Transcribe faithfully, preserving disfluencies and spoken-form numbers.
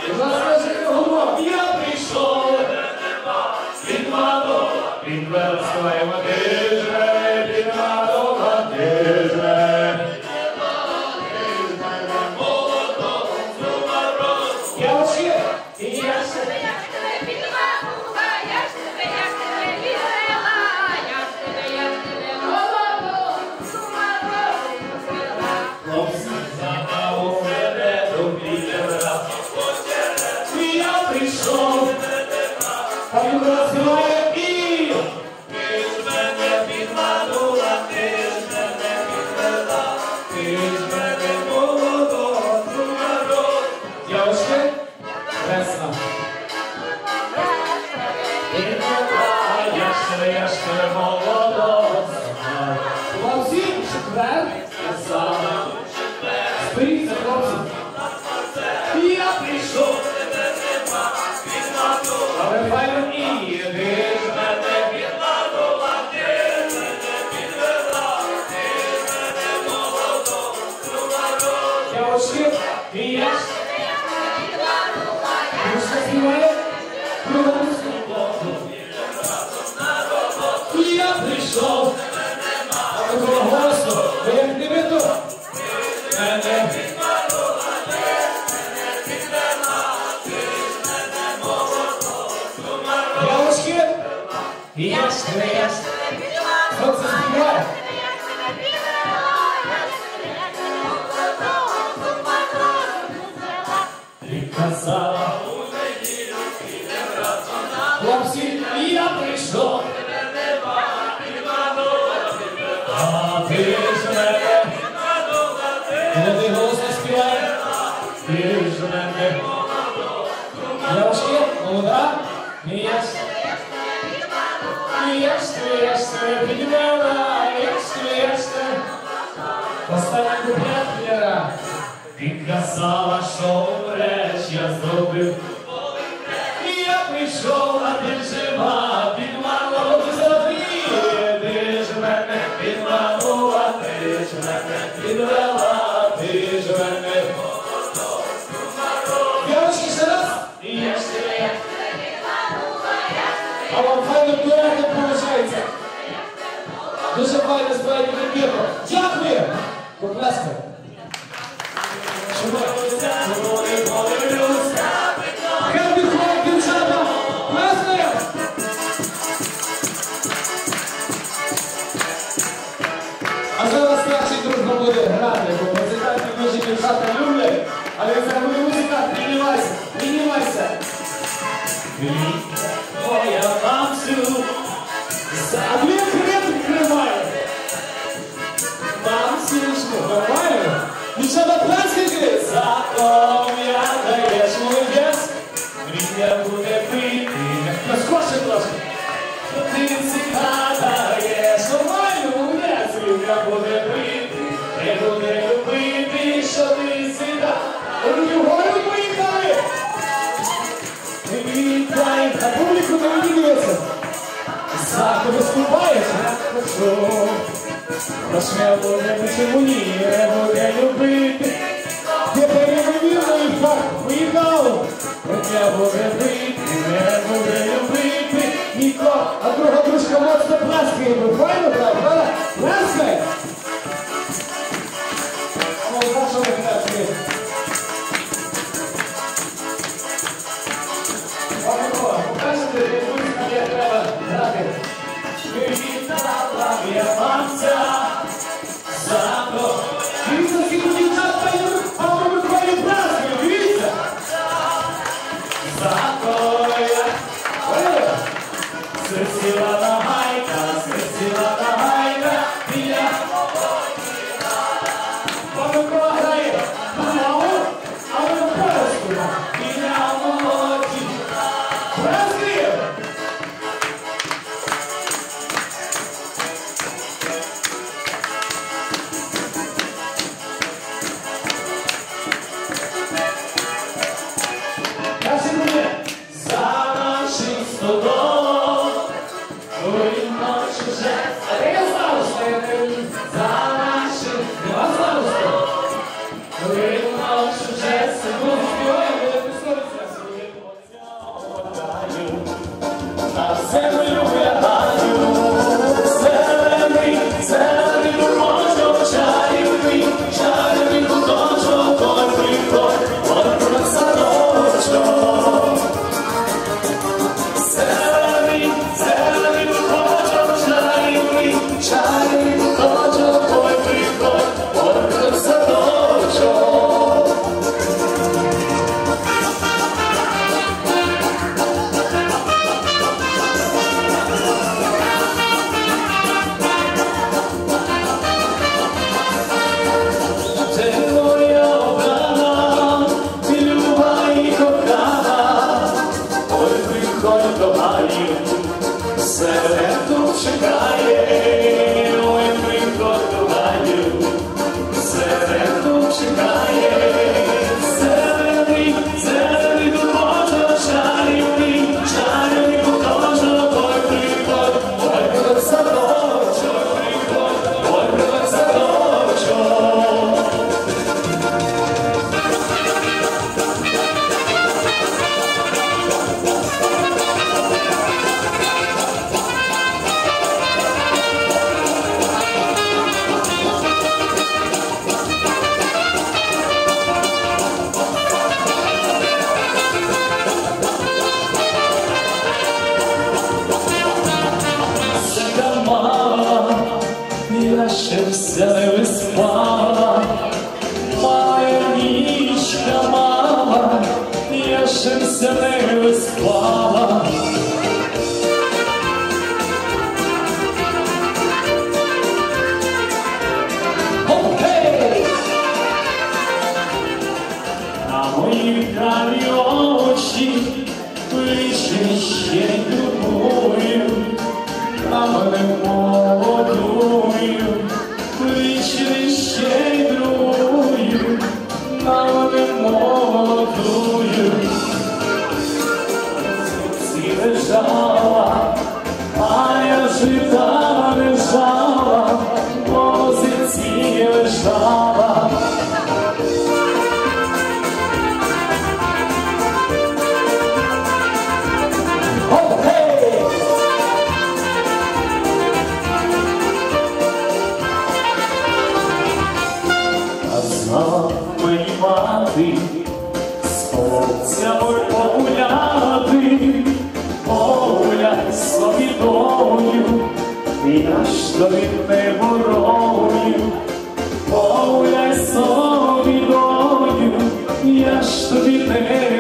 Розкажи гумор. Я прийшов, підманула, підверстуємо тижне, підманула тижне. Я вообще, і я ще. Зберіться, хлопці. Я прийшов. Але файно і ти ж мене підманула, ти ж мене підвела, ти ж мене молодого кругород. Я очки, і я ж підманула, я ж співає кругом свободу. І я прийшов. А такого голосу, бо як не видно, мене підманула, ти ж мене підвела, ти ж мене молодого кругород. Я очки, і я ж тебе, я ж тебе підвела. Хто це співає? Ти казала у неділю, підем разом на хлопці, і я прийшов. А ти ж мене підманула, ти голосно співає, ти ж мене я важке, молода, і я ж і я ж тебе, я ж тебе підвела, я ж тебе, я ж тебе. Остання куплет, Лера. Ти казала, що умреш, я зробив. І я прийшов, а ти жива, підманула, ти завжди. Ти ж мене підманула, ти ж мене підвела, ти ж мене молодого кругород. Я очки ще раз. І я ж тебе, я ж тебе підманула, я ж тебе. А вам файно дуети получається. Дуже файно співаєте відбірку. Дякую! Будь ласка. Хелбі хлоп, дівчата! Класно! А зараз старший дружба буде грати, бо музиканти дуже дівчата люблять, але це буде музика, піднімайся, піднімайся. Моя мамцю, а дві крем тримає. Мамцю, що нормально? Дівчата, пластики, запам'ятаєш молодець, мрія буде прийти. Наскорше трошки. Ти згадаєш, нормально, молодець, мрія буде прийти. Не буде любити, що ти згадав. Руки вгору поїхали. Вітай, на публіку не виділюється. Завтра виступаєш, я прошу. Прошу, буде, почему ні, не буде любити. Тепер ймовірно і факт поїхав. Не буде бити, не буде любити. Ніко, а друга дружка моцно пласкає. Ви файно, правда? Пласкає? О, за що ви пласкає? Павло, покажете, де музика, як треба грати. Привітала я мамця. Зато дивіться, скільки дівчат пані, а ви буквально празднують, дивіться. Зато я серцівана гайка, серцівана гайка. ще все не виспала, моя нічка мала, я ще все не виспала. На мої карі очі кличе ще другою, на мене молодою кличе ще другою, на мене молодою. Ці лежала, а я жита лежала, позиці лежала. Знала мені мати, з хлопцями погуляти, погулять собі доню, я ж тобі не ворою, погуляй собі доню, я ж тобі не